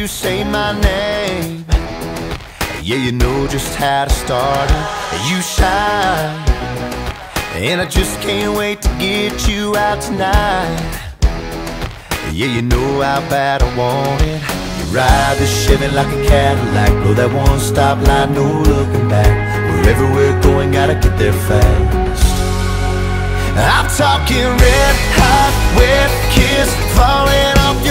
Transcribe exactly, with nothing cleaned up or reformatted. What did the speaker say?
you say my name. Yeah, you know just how to start it. You shine, and I just can't wait to get you out tonight. Yeah, you know how bad I want it. You ride the Chevy like a Cadillac, blow that one stop light, no looking back. Wherever we're going, gotta get there fast. I'm talking red hot, wet kiss, falling off